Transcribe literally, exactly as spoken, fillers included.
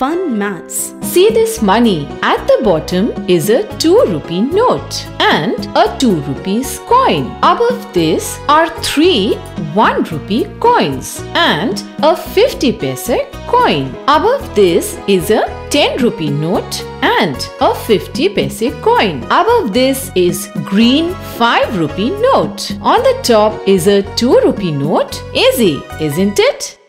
fun maths. See this money. At the bottom is a two rupee note and a two rupees coin. Above this are three one rupee coins and a fifty paise coin. Above this is a ten rupee note and a fifty paise coin. Above this is green five rupee note. On the top is a two rupee note. Easy, isn't it?